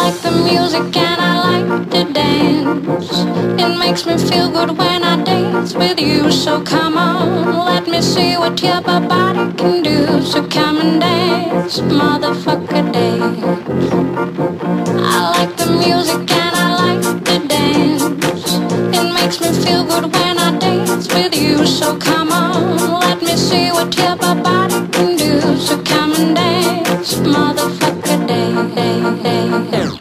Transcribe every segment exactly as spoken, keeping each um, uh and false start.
like the music and I like to dance. It makes me feel good when I dance with you. So come on, let me see what your body can do. So come and dance, motherfucker, dance. I like the music and I like to dance. It makes me feel good when I dance with you. So come on, let me see what your body can do. So come and dance, motherfucker, dance.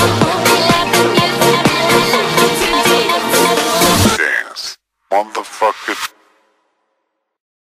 Motherfucker.